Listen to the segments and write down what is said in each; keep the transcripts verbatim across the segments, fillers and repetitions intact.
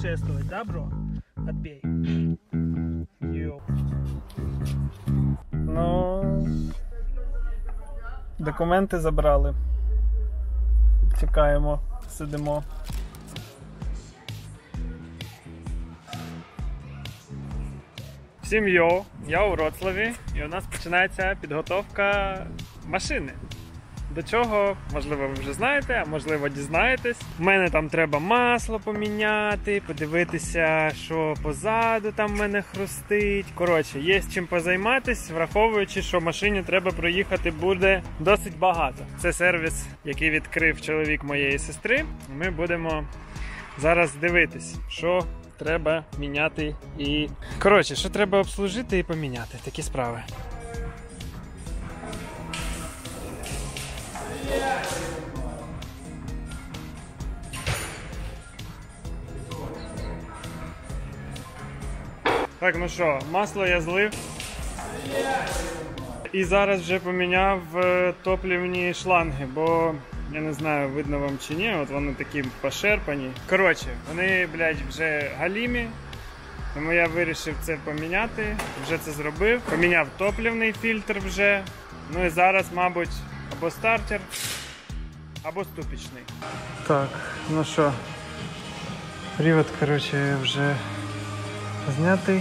путешествовать, да, бро? Отбей. Йоу. Ну, документи забрали. Чекаємо, сидимо. Всім йоу, я у Вроцлаві і у нас починається підготовка машини. До чого, можливо, ви вже знаєте, а можливо дізнаєтесь. У мене там треба масло поміняти, подивитися, що позаду там в мене хрустить. Коротше, є з чим позайматись, враховуючи, що машині треба проїхати буде досить багато. Це сервіс, який відкрив чоловік моєї сестри. Ми будемо зараз дивитись, що треба міняти і... Коротше, що треба обслужити і поміняти. Такі справи. Так, ну що, масло я злив. І зараз вже поміняв топлівні шланги, бо, я не знаю, видно вам чи ні, от вони такі пошерпані. Коротше, вони, блядь, вже галімі, тому я вирішив це поміняти, вже це зробив. Поміняв топлівний фільтр вже, ну і зараз, мабуть, або стартер, або ступічний. Так, ну що, привод, коротше, вже знятий.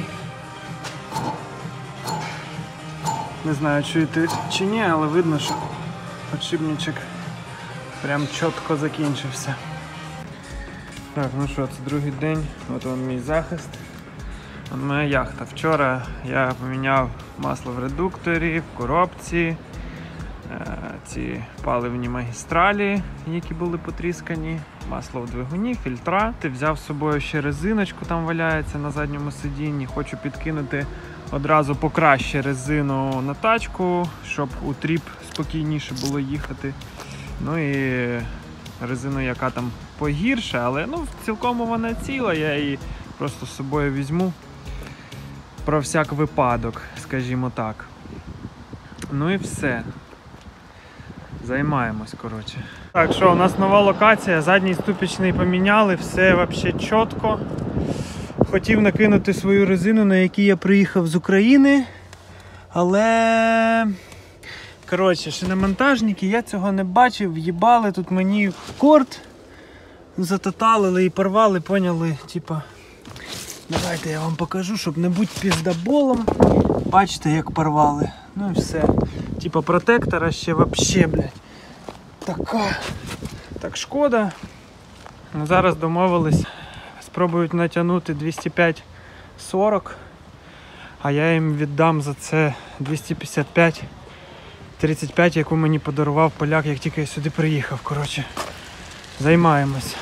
Не знаю, чуєте чи ні, але видно, що підшипничок прям чітко закінчився. Так, ну що, це другий день, от он мій захист. От моя яхта. Вчора я поміняв масло в редукторі, в коробці, ці паливні магістралі, які були потріскані, масло в двигуні, фільтра. Ти взяв з собою ще резиночку, там валяється на задньому сидінні. Хочу підкинути одразу покраще резину на тачку, щоб у тріп спокійніше було їхати. Ну і резину, яка там погірше, але ну, цілком вона ціла, я її просто з собою візьму про всяк випадок, скажімо так. Ну і все. Займаємось, коротше. Так, що, у нас нова локація, задній ступічний поміняли, все взагалі чітко. Хотів накинути свою резину, на якій я приїхав з України, але... Коротше, шиномонтажники, я цього не бачив, в'їбали тут мені корд, затоталили і порвали, поняли, типа... Давайте я вам покажу, щоб не бути піздаболом. Бачите, як порвали. Ну і все. Типа протектора ще вообще, блядь. Така. Так, шкода. Ну, зараз домовились. Спробують натягнути двісті п'ять сорок. А я їм віддам за це двісті п'ятдесят п'ять тридцять п'ять, яку мені подарував поляк, як тільки я сюди приїхав. Коротше, займаємось.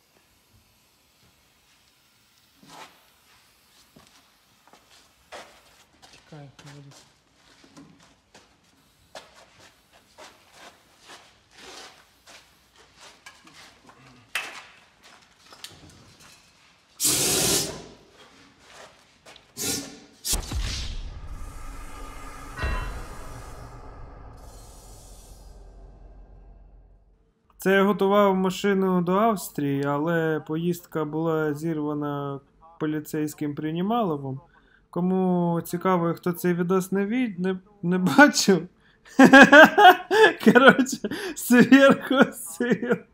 Це я готував машину до Австрії, але поїздка була зірвана поліцейським Приймаловим. Кому цікаво, хто цей відос не, від... не... не бачив, коротше, зверху ссылка.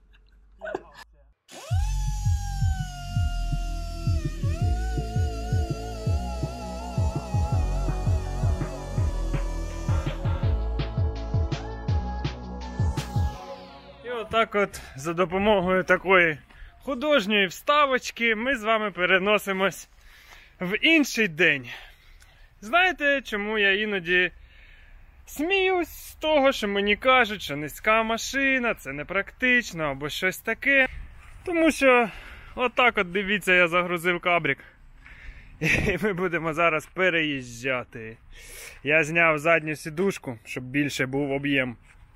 Так от, за допомогою такої художньої вставочки, ми з вами переносимось в інший день. Знаєте, чому я іноді сміюсь з того, що мені кажуть, що низька машина, це непрактично або щось таке? Тому що, отак от, дивіться, я загрузив кабрик. І ми будемо зараз переїжджати. Я зняв задню сідушку, щоб більше був об'єм.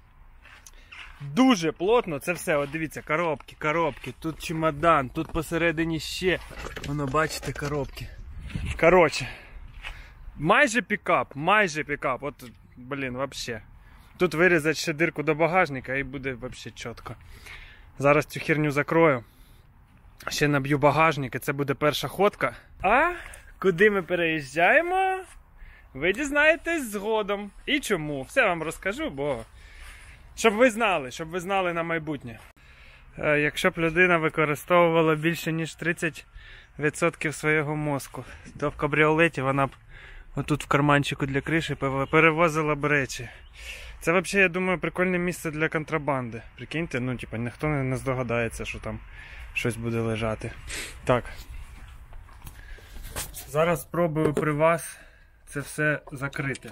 Дуже плотно це все, от дивіться, коробки, коробки, тут чемодан, тут посередині ще, воно, бачите, коробки. Коротше, майже пікап, майже пікап, от, блін, вообще. Тут вирізати ще дирку до багажника і буде вообще чітко. Зараз цю херню закрою. Ще наб'ю багажник, і це буде перша ходка. А куди ми переїжджаємо, ви дізнаєтесь згодом. І чому? Все вам розкажу, бо щоб ви знали, щоб ви знали на майбутнє. Якщо б людина використовувала більше ніж тридцять відсотків свого мозку, то в кабріолеті вона б отут в карманчику для криші перевозила б речі. Це взагалі, я думаю, прикольне місце для контрабанди. Прикиньте, ну типа ніхто не здогадається, що там щось буде лежати. Так. Зараз спробую при вас це все закрити.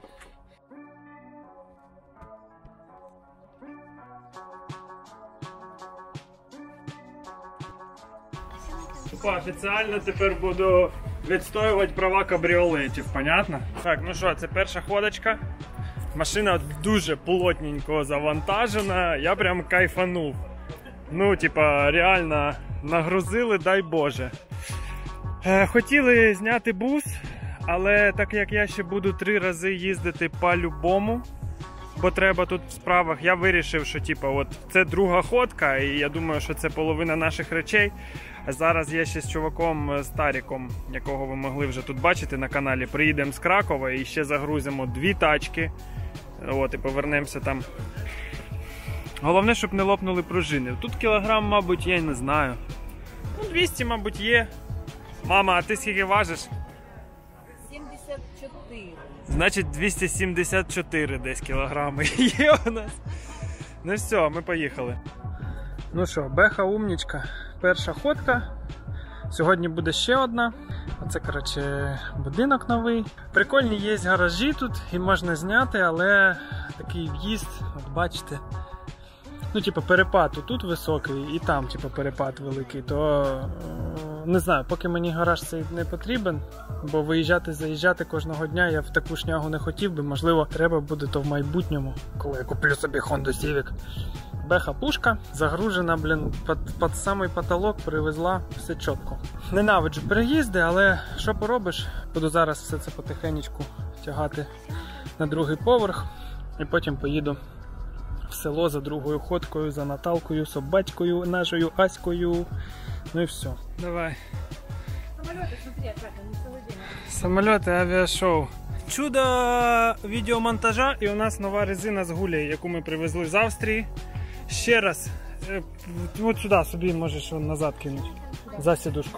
Офіціально тепер буду відстоювати права кабріолетів, понятно? Так, ну що, це перша ходочка. Машина дуже плотненько завантажена, я прям кайфанув. Ну, типа, реально нагрузили, дай Боже. Е, хотіли зняти бус, але так як я ще буду три рази їздити по-любому, бо треба тут в справах, я вирішив, що типа, от, це друга ходка, і я думаю, що це половина наших речей. Зараз я ще з чуваком Старіком, якого ви могли вже тут бачити на каналі, приїдемо з Кракова і ще загрузимо дві тачки. От, і повернемося там. Головне, щоб не лопнули пружини. Тут кілограм, мабуть, я не знаю. Ну, двісті, мабуть, є. Мама, а ти скільки важиш? сімдесят чотири. Значить, двісті сімдесят чотири десь кілограми є у нас. Ну все, ми поїхали. Ну що, Беха умнічка. Перша ходка. Сьогодні буде ще одна. Оце, коротше, будинок новий. Прикольні є гаражі тут і можна зняти, але такий в'їзд, от бачите, ну, типу, перепад тут високий і там, типу, перепад великий, то не знаю, поки мені гараж цей не потрібен, бо виїжджати, заїжджати кожного дня я в таку шнягу не хотів би, можливо, треба буде то в майбутньому, коли я куплю собі Honda Civic. Беха пушка, загружена, блін, під, під самий потолок, привезла, все чітко. Ненавиджу переїзди, але що поробиш, буду зараз все це потихенечку тягати на другий поверх і потім поїду в село за другою ходкою, за Наталкою, собачкою, нашою Аською, ну і все. Давай. Самолеты, смотри, опять, они целый день. Самолети, авіашоу. Чудо відеомонтажа, і у нас нова резина з гулей, яку ми привезли з Австрії. Ще раз, от сюди собі можеш назад кинути, за сідушку.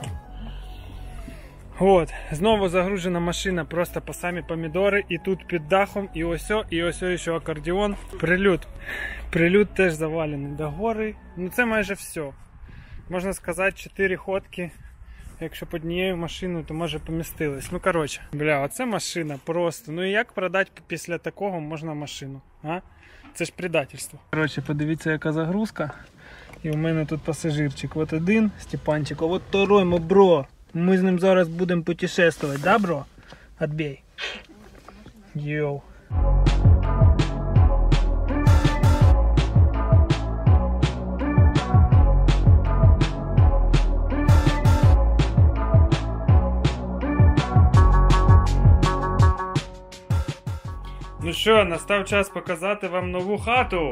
От, знову загружена машина просто по самі помідори, і тут під дахом, і ось, і ось ще акордеон. Прильот. Прильот теж завалений до гори. Ну це майже все. Можна сказати, чотири ходки. Якщо під однією машиною, то може помістились. Ну коротше, бля, оце машина просто. Ну і як продати після такого можна машину, а? Це ж предательство. Коротше, подивіться, яка загрузка. І у мене тут пасажирчик. От один, Степанчик, а от второй, мой бро. Ми з ним зараз будемо путешествувати, да, бро? Отбей. Йоу. Ну що, настав час показати вам нову хату.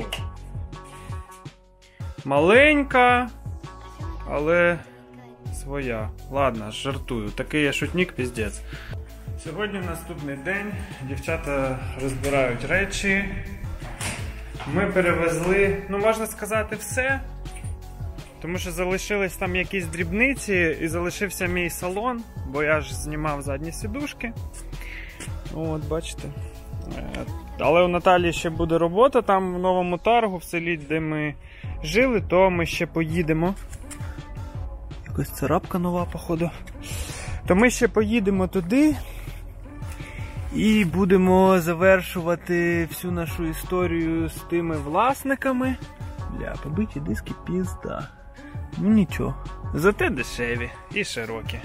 Маленька, але своя. Ладно, жартую. Такий я шутник, піздець. Сьогодні наступний день. Дівчата розбирають речі. Ми перевезли, ну можна сказати, все. Тому що залишились там якісь дрібниці і залишився мій салон, бо я ж знімав задні сідушки. От, бачите. Але у Наталі ще буде робота там в новому Таргу, в селі, де ми жили, то ми ще поїдемо. Якась царапка нова, походу. То ми ще поїдемо туди і будемо завершувати всю нашу історію з тими власниками. Бля, побиті диски пізда. Ну нічого. Зате дешеві і широкі.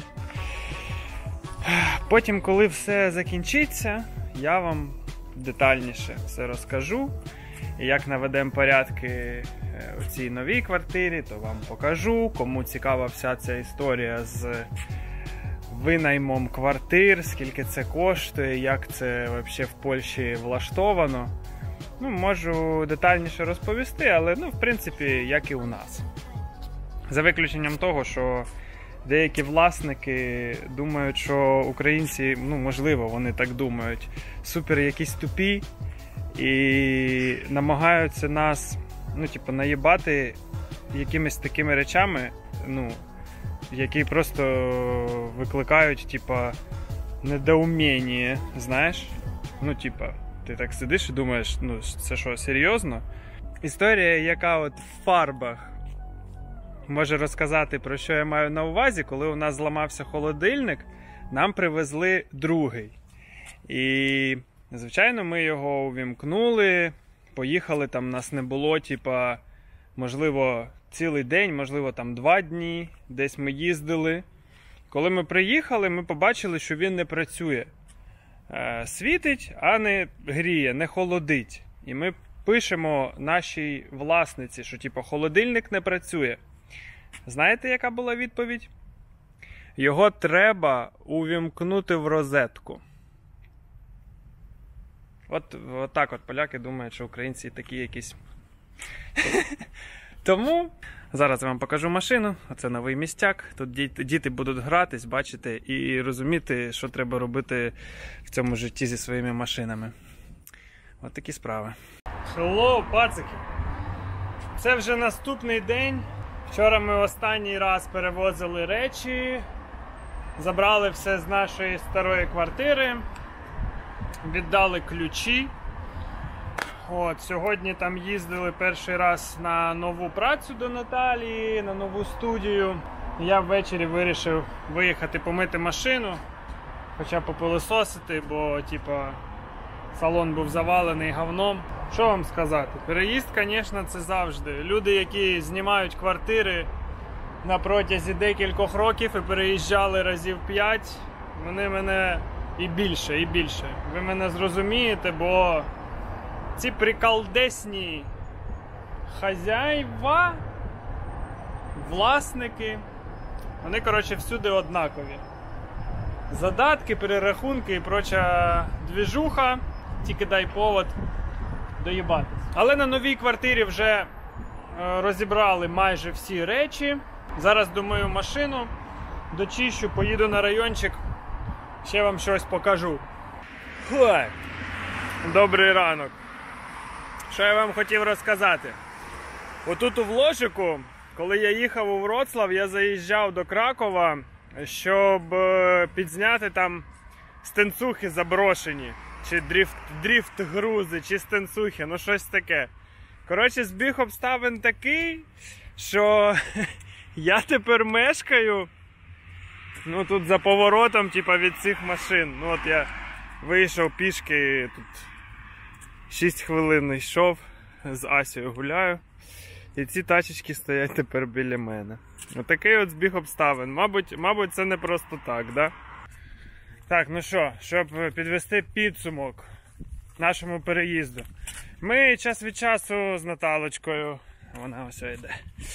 Потім, коли все закінчиться, я вам детальніше все розкажу. І як наведемо порядки у цій новій квартирі, то вам покажу. Кому цікава вся ця історія з винаймом квартир, скільки це коштує, як це взагалі в Польщі влаштовано. Ну, можу детальніше розповісти, але, ну, в принципі, як і у нас. За виключенням того, що деякі власники думають, що українці, ну можливо, вони так думають, супер якісь тупі і намагаються нас, ну типу, наїбати якимись такими речами, ну, які просто викликають, типа, недоуміння, знаєш? Ну, типа, ти так сидиш і думаєш, ну, це що, серйозно? Історія, яка от в фарбах може розказати, про що я маю на увазі, коли у нас зламався холодильник, нам привезли другий. І, звичайно, ми його увімкнули, поїхали, там нас не було, типа, можливо, цілий день, можливо, там два дні, десь ми їздили. Коли ми приїхали, ми побачили, що він не працює. Е, світить, а не гріє, не холодить. І ми пишемо нашій власниці, що типу, холодильник не працює. Знаєте, яка була відповідь? Його треба увімкнути в розетку. От, от так от поляки думають, що українці такі якісь. Тому зараз я вам покажу машину. Оце новий містяк. Тут діти, діти будуть гратись, бачити і розуміти, що треба робити в цьому житті зі своїми машинами. От такі справи. Хеллоу, пацики! Це вже наступний день. Вчора ми останній раз перевозили речі, забрали все з нашої старої квартири, віддали ключі. От, сьогодні там їздили перший раз на нову працю до Наталії, на нову студію. Я ввечері вирішив виїхати помити машину, хоча б попилисосити, бо типа, салон був завалений говном. Що вам сказати? Переїзд, звісно, це завжди. Люди, які знімають квартири на протязі декількох років і переїжджали разів п'ять, вони мене і більше, і більше. Ви мене зрозумієте, бо ці приколдесні хазяїва, власники, вони, коротше, всюди однакові. Задатки, перерахунки і проча двіжуха, тільки дай повод доїбатись. Але на новій квартирі вже розібрали майже всі речі. Зараз домию машину, дочищу, поїду на райончик, ще вам щось покажу. Ой. Добрий ранок. Що я вам хотів розказати? Отут у Вложику, коли я їхав у Вроцлав, я заїжджав до Кракова, щоб підзняти там стенцухи заброшені. Чи дріфт, дріфт грузи, чи стенцухи, ну щось таке. Коротше, збіг обставин такий, що я тепер мешкаю, ну тут за поворотом, типа, від цих машин. Ну от я вийшов пішки, тут шість хвилин йшов, з Асією гуляю. І ці тачечки стоять тепер біля мене. Отакий от збіг обставин. Мабуть, мабуть, це не просто так, да? Так, ну що, щоб підвести підсумок нашому переїзду. Ми час від часу з Наталочкою, вона ось йде,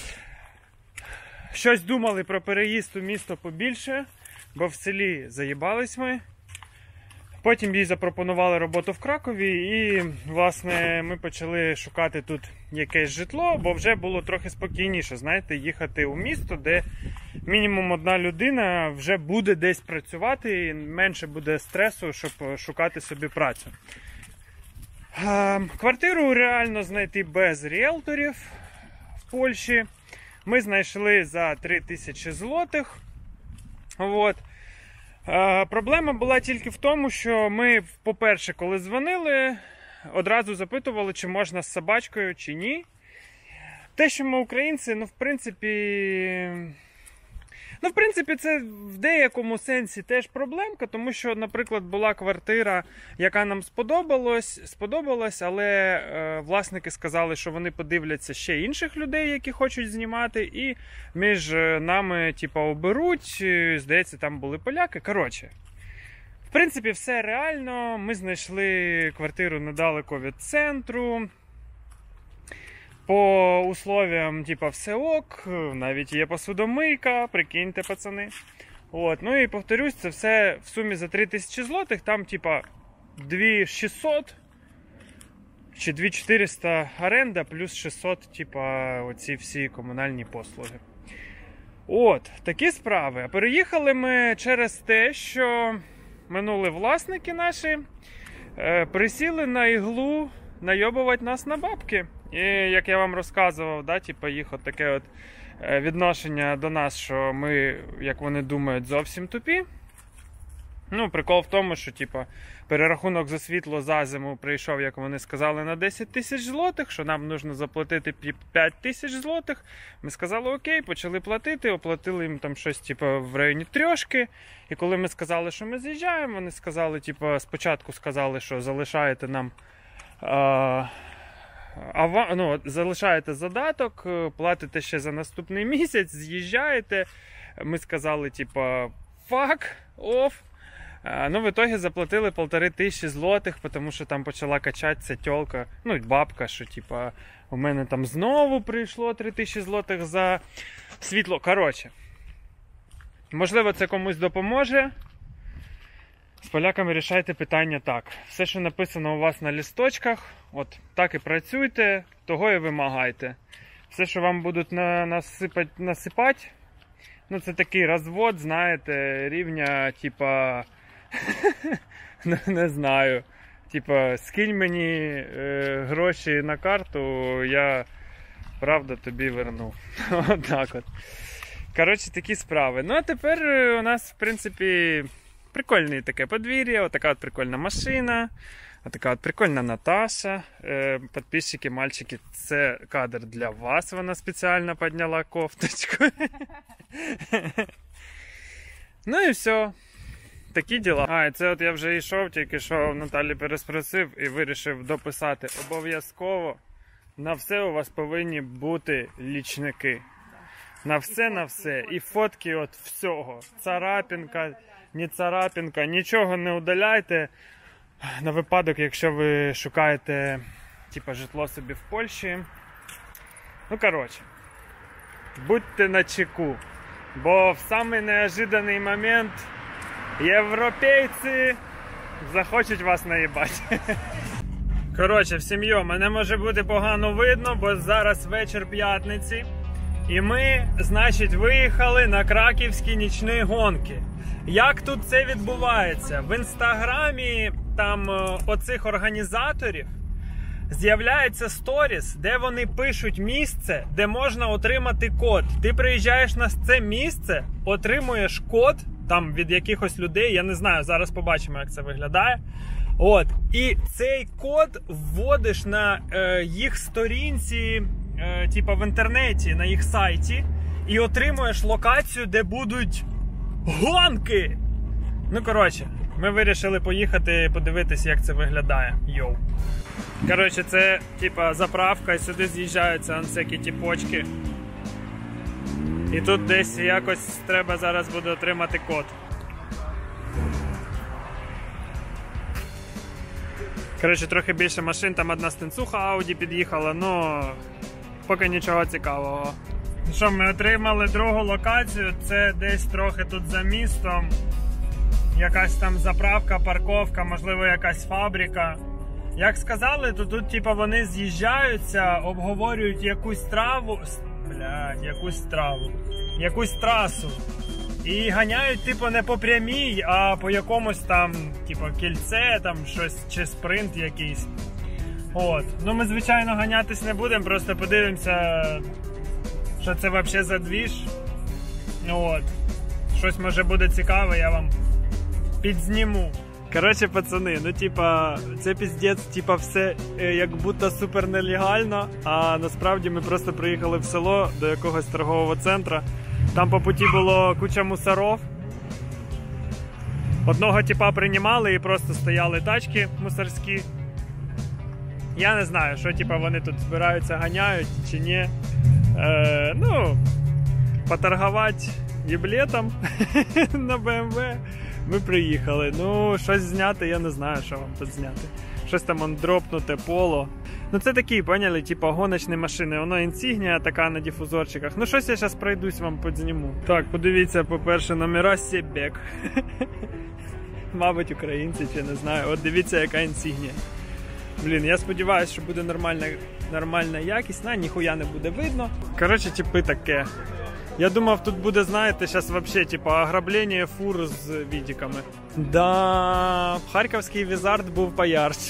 щось думали про переїзд у місто побільше, бо в селі заїбались ми. Потім їй запропонували роботу в Кракові і, власне, ми почали шукати тут якесь житло, бо вже було трохи спокійніше, знаєте, їхати у місто, де мінімум одна людина вже буде десь працювати і менше буде стресу, щоб шукати собі працю. Квартиру реально знайти без ріелторів в Польщі. Ми знайшли за три тисячі злотих. От. Проблема була тільки в тому, що ми, по-перше, коли дзвонили, одразу запитували, чи можна з собачкою, чи ні. Те, що ми українці, ну, в принципі... Ну, в принципі, це в деякому сенсі теж проблемка, тому що, наприклад, була квартира, яка нам сподобалась, сподобалась, але е, власники сказали, що вони подивляться ще інших людей, які хочуть знімати, і між нами, типа, оберуть, здається, там були поляки. Коротше, в принципі, все реально. Ми знайшли квартиру недалеко від центру. По условиям, типа, все ок, навіть є посудомийка, прикиньте, пацани. От, ну і повторюсь, це все в сумі за три тисячі злотих, там, типа, дві тисячі шістсот чи дві тисячі чотириста оренда, плюс шістсот, типа, оці всі комунальні послуги. От, такі справи. А переїхали ми через те, що минули власники наші, е, присіли на іглу найобувати нас на бабки. І як я вам розказував, да, типу, їх от таке от відношення до нас, що ми, як вони думають, зовсім тупі. Ну, прикол в тому, що типу, перерахунок за світло за зиму прийшов, як вони сказали, на десять тисяч злотих, що нам потрібно заплатити п'ять тисяч злотих. Ми сказали окей, почали платити, оплатили їм там щось типу, в районі трьошки. І коли ми сказали, що ми з'їжджаємо, вони сказали, типу, спочатку сказали, що залишаєте нам а, ава, ну, залишаєте задаток, платите ще за наступний місяць, з'їжджаєте. Ми сказали, типу, fuck off. Ну, в итоге заплатили полтори тисячі злотих, тому що там почала качатися тьолка, ну, бабка, що, типа, у мене там знову прийшло три тисячі злотих за світло. Коротше, можливо, це комусь допоможе. З поляками рішайте питання так. Все, що написано у вас на лісточках, от так і працюйте, того і вимагайте. Все, що вам будуть насипати, насипати, ну, це такий розвод, знаєте, рівня, типа, не знаю, типа, скинь мені е, гроші на карту, я, правда, тобі верну. Отак от. Коротше, такі справи. Ну, а тепер у нас, в принципі, прикольне таке подвір'я, отака от прикольна машина, отака от прикольна Наташа. Е, підписчики, мальчики, це кадр для вас, вона спеціально підняла кофточку. Ну і все. Такі діла. А, і це от я вже йшов, тільки що Наталі переспросив і вирішив дописати. Обов'язково на все у вас повинні бути лічники. На все, на все. І фотки от всього. Царапінка, не царапінка, нічого не удаляйте. На випадок, якщо ви шукаєте типа, житло собі в Польщі. Ну, коротше, будьте начеку. Бо в самий неожиданний момент європейці захочуть вас наїбати. Коротше, в сім'ю, мене може бути погано видно, бо зараз вечір п'ятниці. І ми, значить, виїхали на краківські нічні гонки. Як тут це відбувається? В інстаграмі там оцих організаторів з'являється сторіс, де вони пишуть місце, де можна отримати код. Ти приїжджаєш на це місце, отримуєш код там від якихось людей, я не знаю, зараз побачимо, як це виглядає. От, і цей код вводиш на е, їх сторінці, е, типа в інтернеті, на їх сайті, і отримуєш локацію, де будуть гонки. Ну, коротше, ми вирішили поїхати подивитися, як це виглядає. Йоу. Коротше, це типа заправка, і сюди з'їжджаються всякі тіпочки. І тут десь якось треба зараз буде отримати код. Коротше, трохи більше машин, там одна стенцуха Ауді під'їхала, ну поки нічого цікавого. Що, ми отримали другу локацію, це десь трохи тут за містом. Якась там заправка, парковка, можливо якась фабрика. Як сказали, то тут типа вони з'їжджаються, обговорюють якусь траву, блядь, якусь траву, якусь трасу. І ганяють, типу, не по прямій, а по якомусь там, типу, кільце, там щось, чи спринт якийсь. От. Ну, ми, звичайно, ганятись не будемо, просто подивимося, що це взагалі за двіж. От. Щось, може, буде цікаве, я вам підзніму. Коротше, пацани, ну, типа, це піздець, типа, все як будто супер нелегально, а насправді ми просто приїхали в село до якогось торгового центру. Там по путі було куча мусоров. Одного типа приймали і просто стояли тачки мусорські. Я не знаю, що типа вони тут збираються, ганяють чи ні. Е, ну, поторгувати єблетом на Б М В. Ми приїхали. Ну, щось зняти, я не знаю, що вам тут зняти. Щось там он дропнуте, поло. Ну це такі, поняли, типу гоночні машини. Воно інсігнія така на дифузорчиках. Ну щось я зараз пройдусь, вам підзніму. Так, подивіться, по-перше, номера Себек. Мабуть, українці, чи не знаю. От дивіться, яка інсігнія. Блін, я сподіваюся, що буде нормальна, нормальна якість. На, ніхуя не буде видно. Коротше, типи таке. Я думав, тут буде, знаєте, зараз вообще, типа, ограблення фур з відіками. Да, харківський візард був поярче.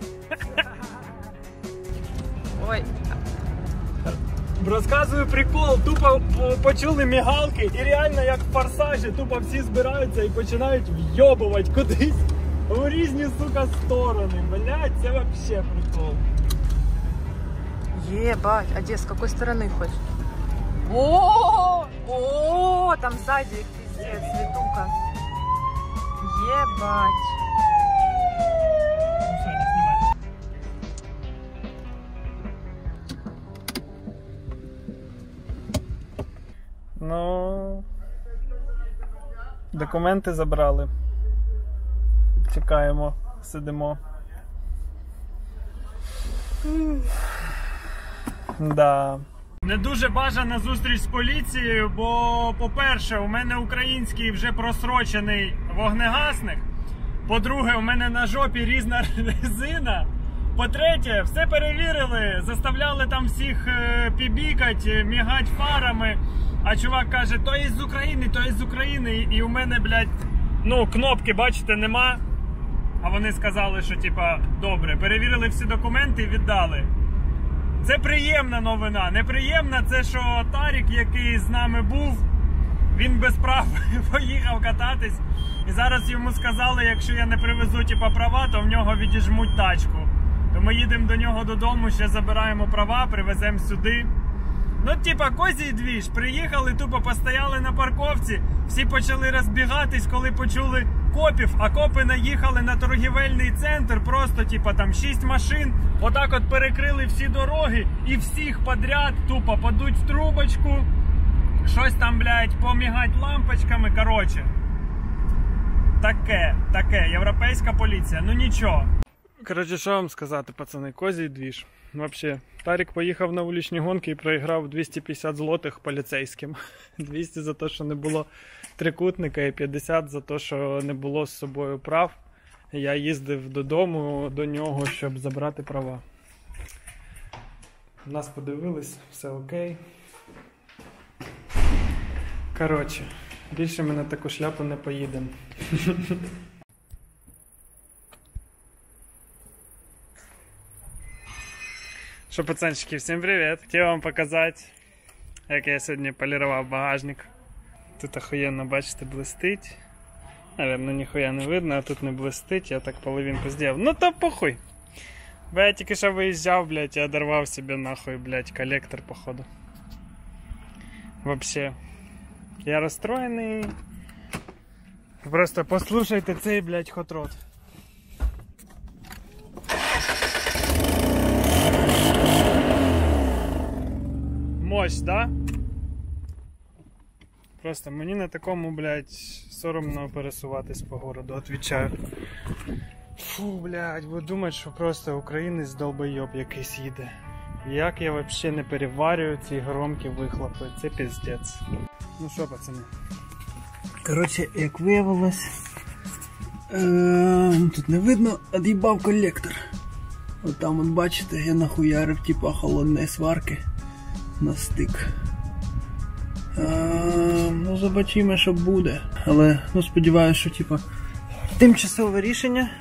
Ой. Розказую прикол, тупо почули мігалки і реально як в форсажі, тупо всі збираються і починають вйобувати кудись у різні, сука, сторони. Блять, це вообще прикол. Ебать, а где, с какой стороны хоть? О, о, там сзади их пиздец, светука. Ебать. Ну, документи забрали. Чекаємо, сидимо. Да. Не дуже бажана зустріч з поліцією, бо, по-перше, у мене український вже просрочений вогнегасник. По-друге, у мене на жопі різна резина. По-третє, все перевірили, заставляли там всіх пібікать, мігать фарами. А чувак каже, то є з України, то є з України. І у мене, блядь, ну, кнопки, бачите, нема. А вони сказали, що, типа, добре, перевірили всі документи і віддали. Це приємна новина. Неприємна це, що Тарік, який з нами був, він без прав поїхав кататись. І зараз йому сказали, якщо я не привезу, типа, права, то в нього відіжмуть тачку. То ми їдемо до нього додому, ще забираємо права, привеземо сюди. Ну, типа, козій двіж. Приїхали, тупо постояли на парковці, всі почали розбігатись, коли почули копів, а копи наїхали на торгівельний центр, просто, типа, там шість машин, отак от перекрили всі дороги і всіх подряд тупо подуть в трубочку, щось там, блядь, помігать лампочками, короче. Таке, таке, європейська поліція, ну нічого. Коротше, що вам сказати, пацани, козій двіж. Вообще, Тарік поїхав на вуличні гонки і проіграв двісті п'ятдесят злотих поліцейським. двісті за те, що не було трикутника, і п'ятдесят за те, що не було з собою прав. Я їздив додому до нього, щоб забрати права. Нас подивились, все окей. Коротше, більше ми на таку шляпу не поїдемо. Що, пацанчики, всім привіт! Хотів вам показати, як я сьогодні полірував багажник. Тут охуєнно, бачите, блистить. Наверно, ніхуя не видно, а тут не блистить, я так половинку зробив. Ну то похуй. Бо я тільки що виїжджав, блядь, і одорвав собі нахуй, блядь, колектор, походу. Вообще. Я розстроєний. Просто послушайте цей, блядь, хот-род. Мощь, да? Просто мені на такому, блядь, соромно пересуватись по городу, отвічаю. Фу, блядь, ви думаєте, що просто українець долбойоб якийсь їде. Як я взагалі не переварюю ці громкі вихлопи, це піздець. Ну що, пацани? Коротше, як виявилось, е тут не видно, од'їбав колектор. От там, от бачите, я нахуярив, типа, холодної сварки на стик. А, ну, побачимо, що буде. Але, ну, сподіваюся, що, типа, тимчасове рішення.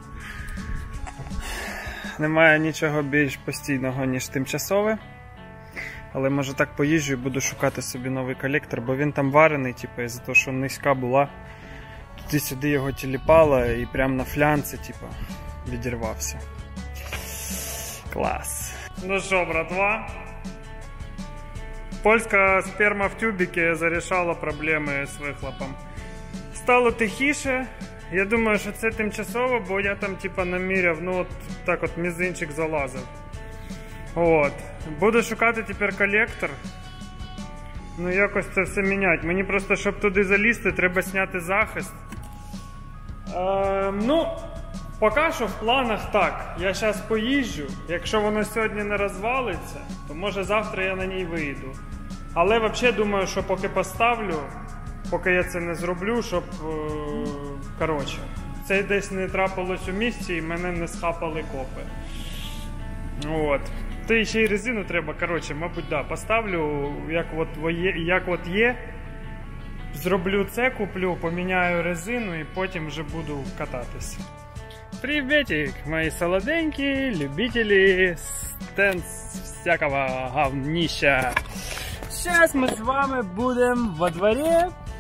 Немає нічого більш постійного, ніж тимчасове. Але, може, так поїжджу і буду шукати собі новий колектор, бо він там варений, типу, із-за того, що низька була. Туди-сюди його тіліпало і прямо на флянці, типу, відірвався. Клас. Ну що, братва? Польська сперма в тюбіки зарішала проблеми з вихлопом. Стало тихіше. Я думаю, що це тимчасово, бо я там типа наміряв, ну от так от мізинчик залазив. От. Буду шукати тепер колектор. Ну якось це все міняти. Мені просто, щоб туди залізти, треба зняти захист. Е, ну, поки що в планах так. Я зараз поїжджу. Якщо воно сьогодні не розвалиться, то може завтра я на ній вийду. Але взагалі думаю, що поки поставлю, поки я це не зроблю, щоб, е, коротше, це десь не трапилось у місці і мене не схапали копи. От. Та ще й резину треба, коротше, мабуть, да, поставлю, як от є, як от є. Зроблю це, куплю, поміняю резину і потім вже буду кататись. Приветик, мої солоденькі любителі стенс всякого говнища. Сейчас ми з вами будемо во дворі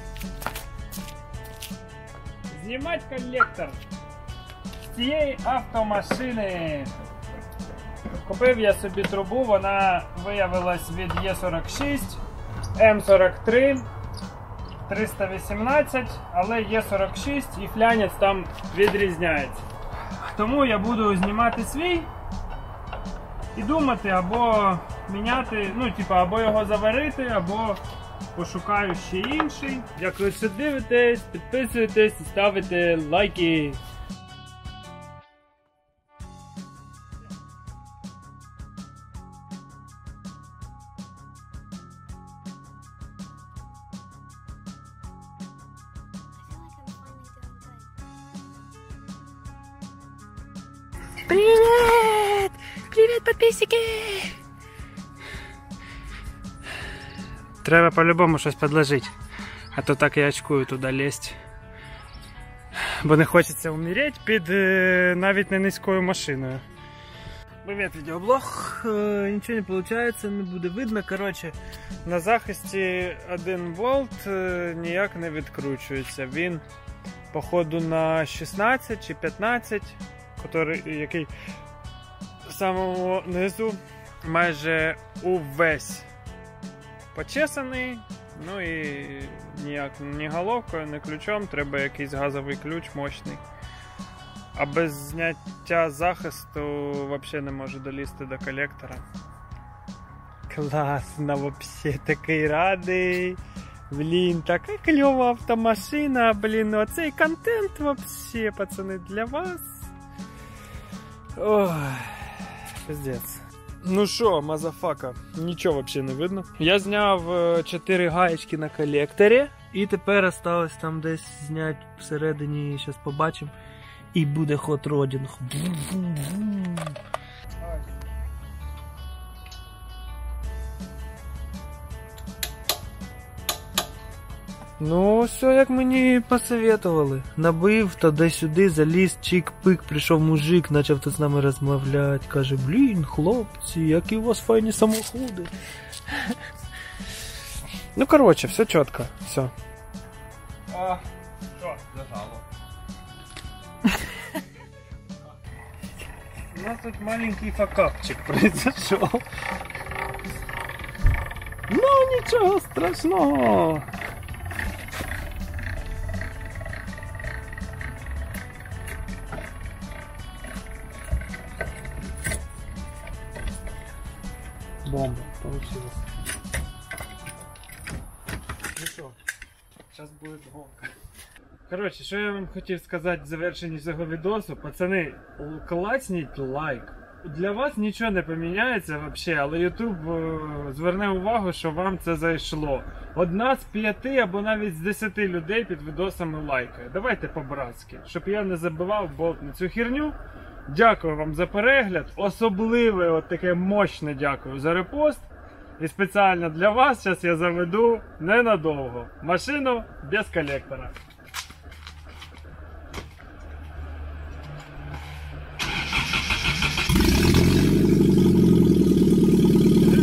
знімати колектор з цієї автомашини. Купив я собі трубу, вона виявилась від Е сорок шість, М сорок три, триста вісімнадцять, але Е сорок шість і флянець там відрізняється. Тому я буду знімати свій і думати, або міняти, ну, типа, або його заварити, або пошукаю ще інший. Дякую, що дивитесь, підписуйтесь і ставите лайки. Привет! Привет, подписчики! Треба по-любому щось підложити, а то так я очкую туди лізть. Бо не хочеться умереть під е, навіть не низькою машиною. Привіт, відеоблог. Е, нічого не виходить, не буде видно. Коротше, на захисті один болт е, ніяк не відкручується. Він, походу, на шістнадцять чи п'ятнадцять, який, який в самому низу майже увесь почесаний, ну і ніяк ні головкою, ні ключом, треба якийсь газовий ключ мощний. А без зняття захисту взагалі не можу долізти до колектора. Класно, взагалі, такий радий. Блін, така кльова автомашина, блін, оцей контент взагалі, пацани, для вас. Ой, пиздец. Ну що, мазафака, нічого взагалі не видно. Я зняв чотири гаєчки на колекторі. І тепер осталось там десь зняти всередині, зараз побачимо. І буде хот-родінг. Ну, все як мені посоветували. Набив, туди-сюди, заліз, чик-пик, прийшов мужик, почав тут з нами розмовляти. Каже, блін, хлопці, які у вас файні самоходи. Ну, коротше, все чітко, все. А, що? Зажало. У нас тут маленький факапчик произошел. Ну, нічого страшного. Бомба получилась. Ну що, зараз буде гонка. Коротше, що я вам хотів сказати в завершенні цього відосу. Пацани, клацніть лайк. Для вас нічого не поміняється взагалі, але YouTube зверне увагу, що вам це зайшло. Одна з п'яти або навіть з десяти людей під відосами лайкає. Давайте по-братськи, щоб я не забивав болт на цю херню. Дякую вам за перегляд. Особливе от таке мощне дякую за репост. І спеціально для вас зараз я заведу ненадовго машину без колектора.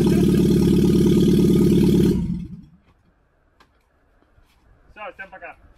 Все, всем пока.